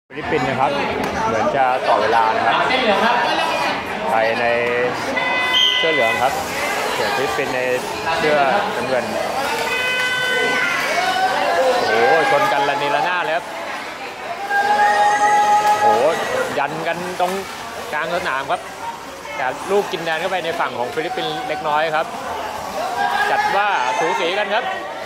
ฟิลิปปินส์นะครับเหมือนจะต่อเวลานะครับไทยในเสื้อเหลืองครับส่วนฟิลิปปินส์ในเสื้อน้ำเงินโอ้โหชนกันระเนระนาดเลยครับโอ้โหยันกันตรงกลางสนามครับแต่ลูกกินแดนเข้าไปในฝั่งของฟิลิปปินส์เล็กน้อยครับจัดว่าสูสีกันครับ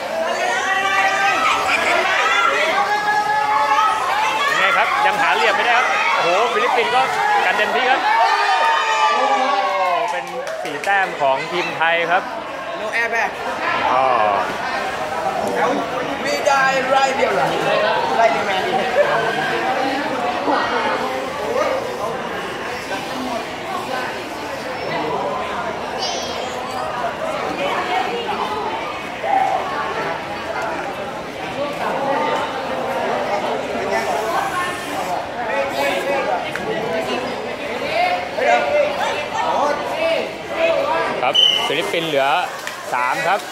ครับยังหาเหลี่ยมไม่ได้ครับโอ้โหฟิลิปปินส์ก็กันเต็มที่ครับโอ้เป็น4 แต้มของทีมไทยครับ No airbag อ๋อไม่ได้ไรเดียวหรอไรเดียวแมนดีครับฟิลิปปินส์เหลือ3ครับ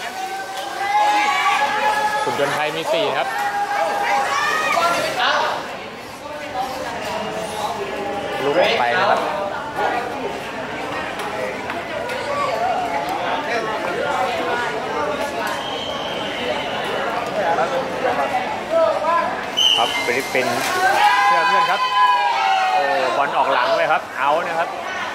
ขุนยนต์ไทยมี4ครับลูกออกไปนะครับครับฟิลิปปินส์เชื่อเพื่อนครับโอ้บอลออกหลังไปครับเอานะครับ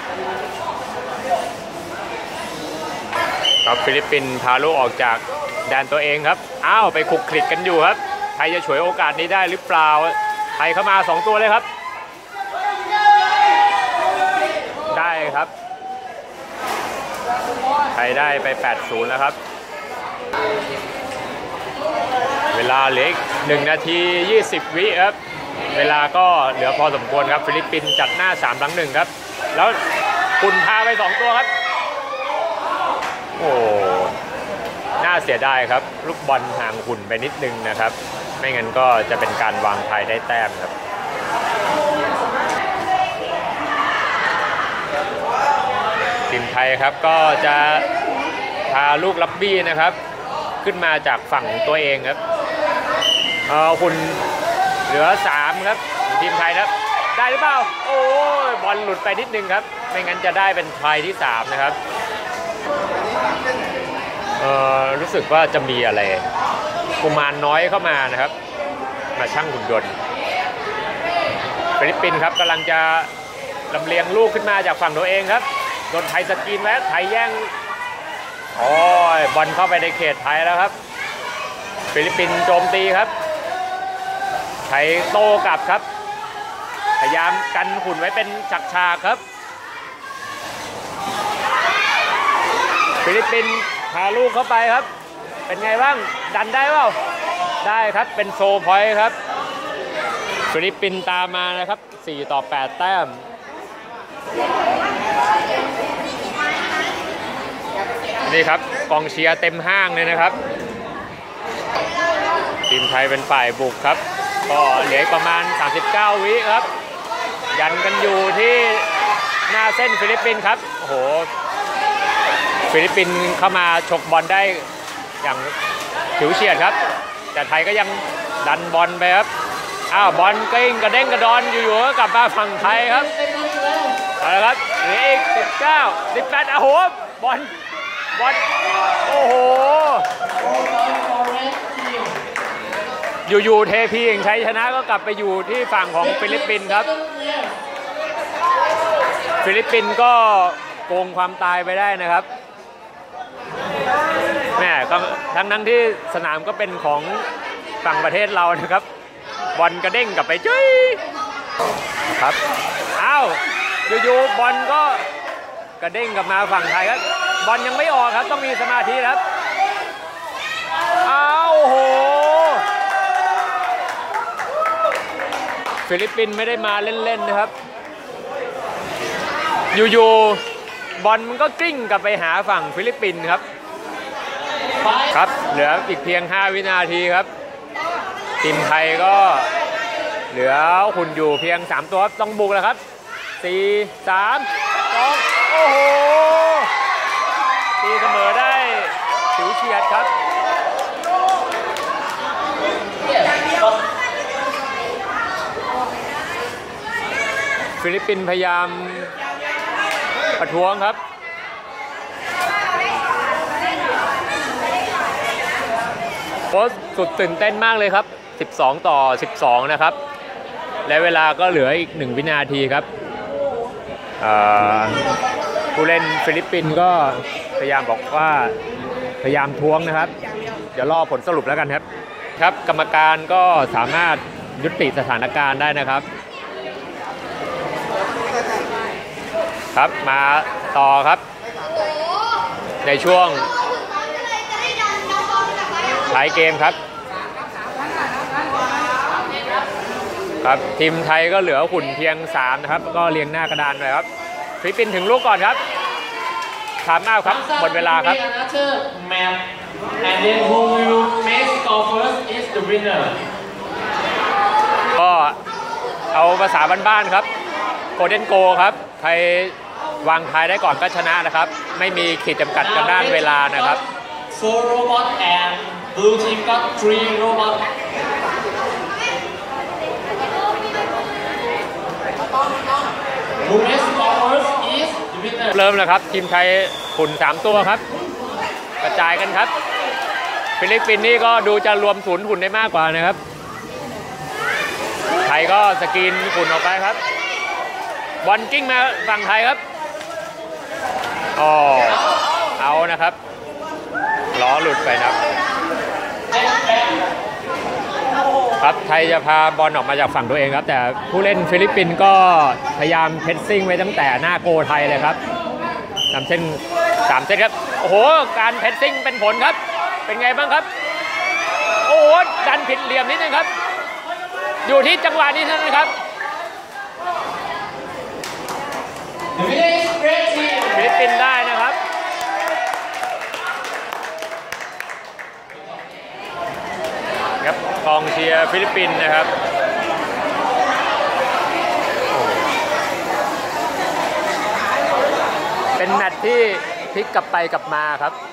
ครับฟิลิปปินส์พาลูกออกจากแดนตัวเองครับอ้าวไปคลุกคลิกกันอยู่ครับไทยจะฉวยโอกาสนี้ได้หรือเปล่าไทยเข้ามา2ตัวเลยครับได้ครับไทยได้ไป 8-0 แล้วครับเวลาเหลืออีก1 นาที 20 วิครับเวลาก็เหลือพอสมควรครับฟิลิปปินส์จัดหน้า3-1ครับแล้วคุณพาไป2ตัวครับโอ้น่าเสียดายครับลูกบอลห่างหุ่นไปนิดนึงนะครับไม่งั้นก็จะเป็นการวางไทยได้แต้มครับทีมไทยครับก็จะพาลูกลับบี้นะครับขึ้นมาจากฝั่งตัวเองครับหุ่นเหลือ3ครับทีมไทยครับได้หรือเปล่าโอ้ยบอลหลุดไปนิดนึงครับไม่งั้นจะได้เป็นไทยที่3นะครับรู้สึกว่าจะมีอะไรกุมารน้อยเข้ามานะครับมาชั่งหุ่นยนต์ฟิลิปปินส์ครับกำลังจะลำเลียงลูกขึ้นมาจากฝั่งตัวเองครับโดนไทยสกรีนแล้วไทยแย่งโอ้ยบอลเข้าไปในเขตไทยแล้วครับฟิลิปปินส์โจมตีครับไทยโต้กลับครับพยายามกันหุ่นไว้เป็นฉากๆครับฟิลิปปินส์พาลูกเข้าไปครับเป็นไงบ้างดันได้เปล่าได้ครับเป็นโซพอยต์ครับฟิลิปปินส์ตามมานะครับ4-8 แต้มนี่ครับกองเชียร์เต็มห้างเลยนะครับทีมไทยเป็นฝ่ายบุกครับก็เหลือประมาณ39 วิครับยันกันอยู่ที่หน้าเส้นฟิลิปปินส์ครับโอ้โหฟิลิปปินส์เข้ามาฉกบอลได้อย่างฉิวเฉียดครับแต่ไทยก็ยังดันบอลไปครับอ้าวบอลกลิ้งกระเด้งกระดอนอยู่ๆก็กลับมาฝั่งไทยครับเอาละครับเหลืออีก19 18โอ้โหบอลโอ้โหอยู่ๆเทพีเองชัยชนะก็กลับไปอยู่ที่ฝั่งของฟิลิปปินส์ครับฟิลิปปินส์ก็โกงความตายไปได้นะครับแม่ก็ทั้งที่สนามก็เป็นของฝั่งประเทศเรานะครับบอลกระเด้งกลับไปจุ้ยครับอ้าวอยู่ๆบอลก็กระเด้งกลับมาฝั่งไทยครับบอลยังไม่ออกครับต้องมีสมาธิครับอ้าวโหฟิลิปปินส์ไม่ได้มาเล่นๆนะครับอยู่ๆบอลมันก็กลิ้งกลับไปหาฝั่งฟิลิปปินส์ครับครับเหลืออีกเพียง5 วินาทีครับทีมไทยก็เหลือหุ่นอยู่เพียง3 ตัวต้องบุกแล้วครับ4 3 2โอ้โหตีเสมอได้ฉิวเฉียดครับ ฟฟิลิปปินส์พยายามประท้วงครับโค้ชสุดตื่นเต้นมากเลยครับ12-12นะครับและเวลาก็เหลืออีก1วินาทีครับผู้เล่นฟิลิปปินส์ก็พยายามบอกว่าพยายามท้วงนะครับเดี๋ยวรอผลสรุปแล้วกันครับครับกรรมการก็สามารถยุติสถานการณ์ได้นะครับครับมาต่อครับในช่วงท้ายเกมครับครับทีมไทยก็เหลือหุ่นเพียง3นะครับก็เรียงหน้ากระดานไปครับฟิลิปปินส์ถึงลูกก่อนครับถามมากครับหมดเวลาครับ And then who will make score first is the winner. ก็เอาภาษาบ้านๆครับโกลเด้นโกครับใครวางทายได้ก่อนก็ชนะนะครับไม่มีขีดจำกัดกันด้านเวลานะครับ 4 robot and blue team got 3 robot. Who makes score first is the winner. เริ่มแล้วครับทีมไทยหุ่น3ตัวครับกระจายกันครับฟิลิปปินส์นี่ก็ดูจะรวมศูนย์หุ่นได้มากกว่านะครับไทยก็สกรีนหุ่นออกไปครับบอลกิ้งมาฝั่งไทยครับอ๋อเอานะครับล้อหลุดไปนะครับครับไทยจะพาบอลออกมาจากฝั่งตัวเองครับแต่ผู้เล่นฟิลิปปินส์ก็พยายามเพรสซิ่งไว้ตั้งแต่หน้าโกไทยเลยครับ3 เส้นครับโอ้โหการเพรสซิ่งเป็นผลครับเป็นไงบ้างครับโอ้โหดันผิดเหลี่ยมนิดนึงครับอยู่ที่จังหวะนี้เท่านั้นครับ The winner is red team. ฟิลิปปินส์ได้นะครับครับกองเชียร์ฟิลิปปินส์นะครับเป็นแมตช์ที่พลิกกลับไปกลับมาครับ